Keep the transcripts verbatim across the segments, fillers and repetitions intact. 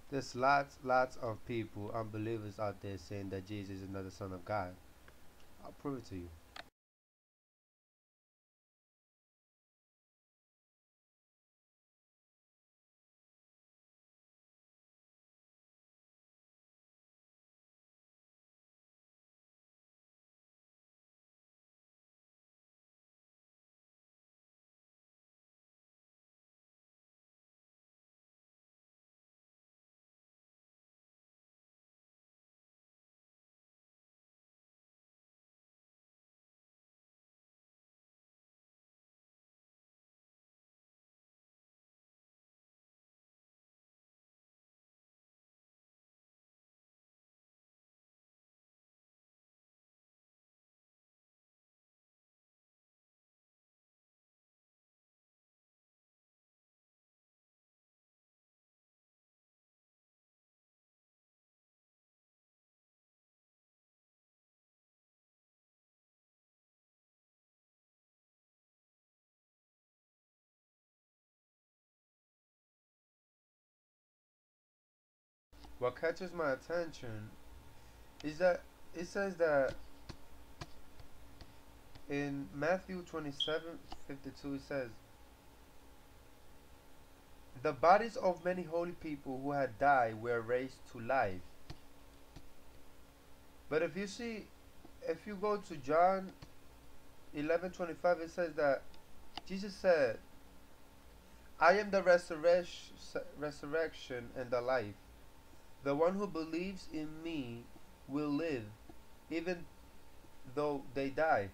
There's lots, lots of people, unbelievers out there saying that Jesus is not the Son of God. I'll prove it to you. What catches my attention is that it says that in Matthew twenty-seven fifty-two it says, the bodies of many holy people who had died were raised to life. But if you see, if you go to John eleven twenty-five, it says that Jesus said, I am the resurrection, resurrection and the life. The one who believes in me will live, even though they die.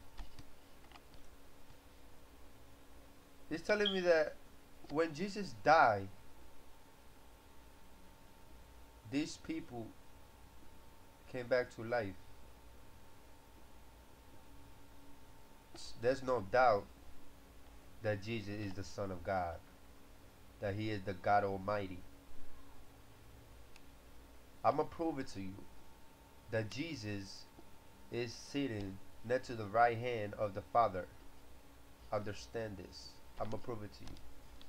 It's telling me that when Jesus died, these people came back to life. There's no doubt that Jesus is the Son of God, that He is the God Almighty. I'm going to prove it to you that Jesus is sitting next to the right hand of the Father. Understand this. I'm going to prove it to you.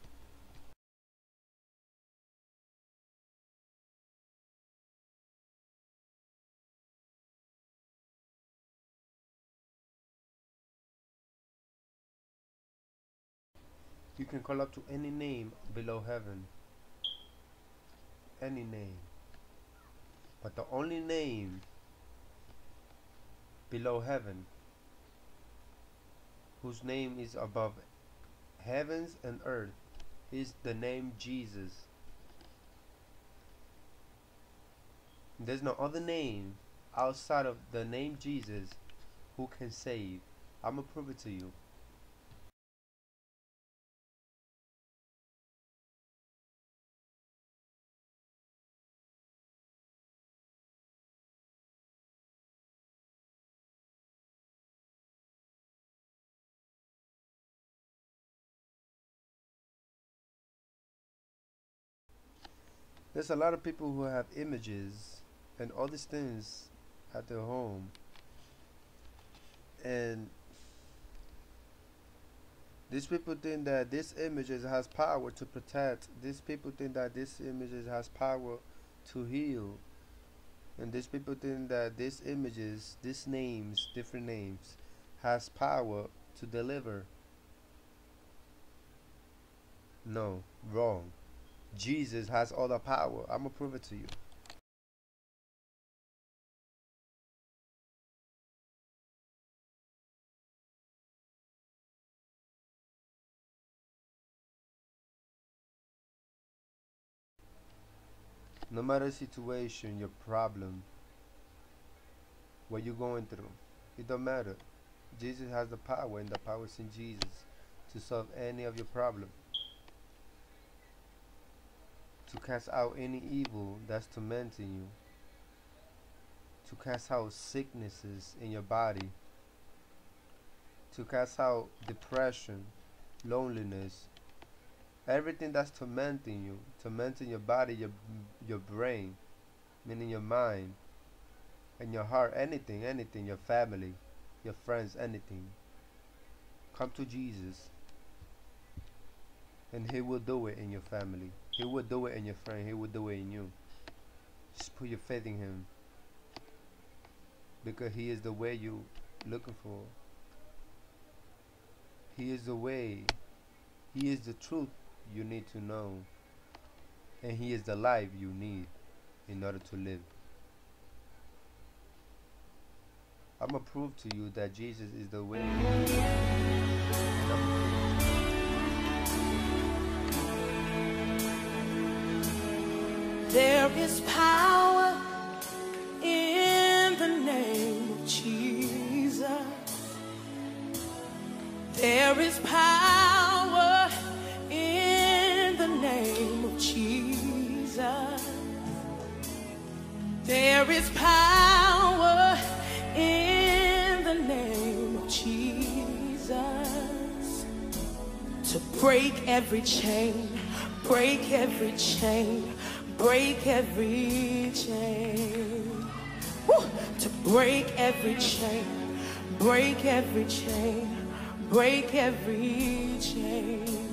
You can call up to any name below heaven. Any name. But the only name below heaven whose name is above heavens and earth is the name Jesus. There's no other name outside of the name Jesus who can save. I'm gonna prove it to you. There's a lot of people who have images and all these things at their home, and these people think that this images has power to protect. These people think that this images has power to heal. And these people think that these images, these names, different names, has power to deliver. No, wrong. Jesus has all the power. I'm gonna prove it to you. No matter the situation, your problem, what you're going through, it don't matter. Jesus has the power, and the power is in Jesus to solve any of your problem, to cast out any evil that's tormenting you, to cast out sicknesses in your body, to cast out depression, loneliness, everything that's tormenting you, tormenting your body, your your brain, meaning your mind and your heart, anything, anything, your family, your friends, anything. Come to Jesus, and He will do it in your family. He will do it in your friend. He will do it in you. Just put your faith in him, because he is the way you looking for. He is the way. He is the truth you need to know. And he is the life you need in order to live. I'm going to prove to you that Jesus is the way. And I'm There is power in the name of Jesus. There is power in the name of Jesus. There is power in the name of Jesus to break every chain, break every chain, break every chain. Woo! To break every chain, break every chain, break every chain.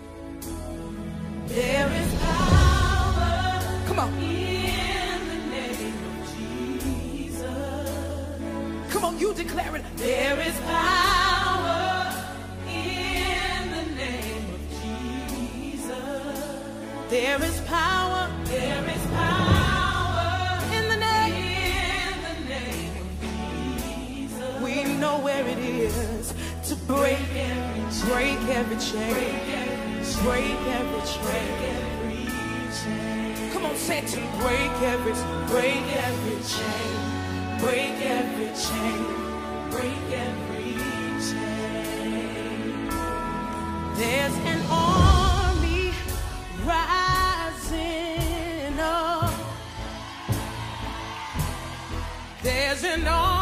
There is power, come on, in the name of Jesus. Come on, you declare it. There is power in the name of Jesus. There is power, there is power in the name, in the name of Jesus. We know where it is to break every, break every chain, break every chain, break every chain. Come on, say it to me. Break every, break every chain, break every chain, break every chain. There's an army rising up. There's an army